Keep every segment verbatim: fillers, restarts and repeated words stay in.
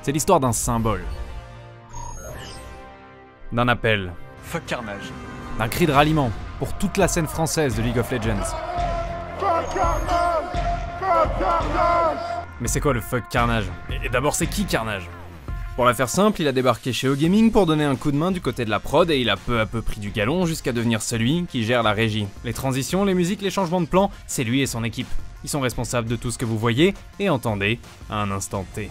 C'est l'histoire d'un symbole, d'un appel, Fuck Carnage. d'un cri de ralliement pour toute la scène française de League of Legends. Fuck Carnage! Fuck Carnage! Mais c'est quoi le fuck Carnage? Et d'abord c'est qui Carnage? Pour la faire simple, il a débarqué chez O-Gaming pour donner un coup de main du côté de la prod et il a peu à peu pris du galon jusqu'à devenir celui qui gère la régie. Les transitions, les musiques, les changements de plan, c'est lui et son équipe. Ils sont responsables de tout ce que vous voyez et entendez à un instant T.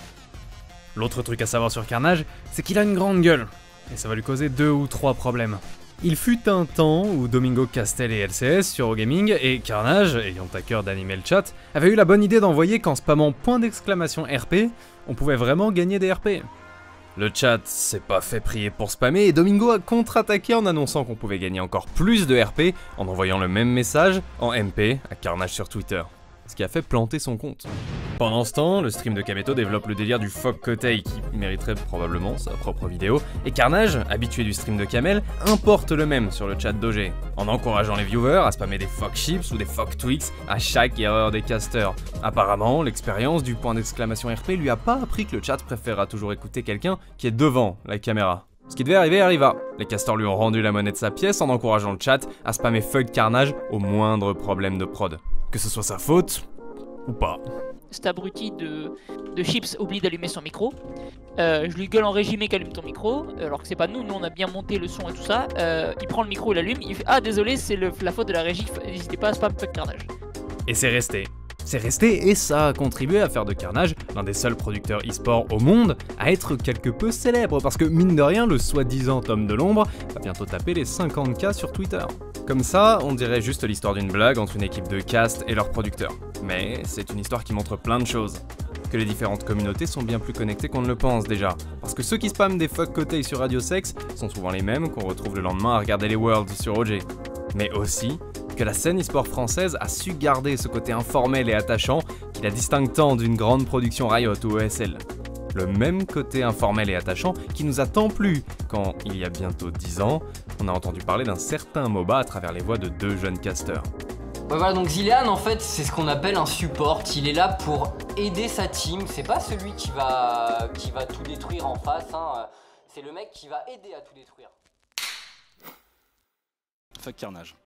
L'autre truc à savoir sur Carnage, c'est qu'il a une grande gueule. Et ça va lui causer deux ou trois problèmes. Il fut un temps où Domingo Castel et L C S sur O-Gaming et Carnage, ayant à cœur d'animer le chat, avait eu la bonne idée d'envoyer qu'en spammant point d'exclamation R P, on pouvait vraiment gagner des R P. Le chat s'est pas fait prier pour spammer et Domingo a contre-attaqué en annonçant qu'on pouvait gagner encore plus de R P en envoyant le même message en M P à Carnage sur Twitter. Ce qui a fait planter son compte. Pendant ce temps, le stream de Kameto développe le délire du fuck Kotei qui mériterait probablement sa propre vidéo, et Carnage, habitué du stream de Kamel, importe le même sur le chat d'O G, en encourageant les viewers à spammer des fuck chips ou des fuck Twix à chaque erreur des casters. Apparemment, l'expérience du point d'exclamation R P lui a pas appris que le chat préférera toujours écouter quelqu'un qui est devant la caméra. Ce qui devait arriver arriva. Les castors lui ont rendu la monnaie de sa pièce en encourageant le chat à spammer fuck Carnage au moindre problème de prod. Que ce soit sa faute, ou pas. Cet abruti de, de Chips oublie d'allumer son micro. Euh, je lui gueule en régimé qu'allume ton micro, alors que c'est pas nous, nous on a bien monté le son et tout ça. Euh, il prend le micro, il l'allume, il fait ah désolé c'est la faute de la régie, n'hésitez pas à spam fuck Carnage. Et c'est resté. C'est resté et ça a contribué à faire de Carnage l'un des seuls producteurs e-sport au monde à être quelque peu célèbre parce que mine de rien le soi-disant homme de l'ombre va bientôt taper les cinquante K sur Twitter. Comme ça, on dirait juste l'histoire d'une blague entre une équipe de cast et leurs producteurs. Mais c'est une histoire qui montre plein de choses. Que les différentes communautés sont bien plus connectées qu'on ne le pense déjà. Parce que ceux qui spamment des fuck Kotei sur Radio Sex sont souvent les mêmes qu'on retrouve le lendemain à regarder les Worlds sur O G. Mais aussi que la scène e-sport française a su garder ce côté informel et attachant qui la distingue tant d'une grande production Riot ou E S L. Le même côté informel et attachant qui nous a tant plu quand, il y a bientôt dix ans, on a entendu parler d'un certain MOBA à travers les voix de deux jeunes casteurs. Ouais, voilà, donc Zilean en fait c'est ce qu'on appelle un support, il est là pour aider sa team, c'est pas celui qui va, qui va tout détruire en face, hein. C'est le mec qui va aider à tout détruire. Fuck Carnage.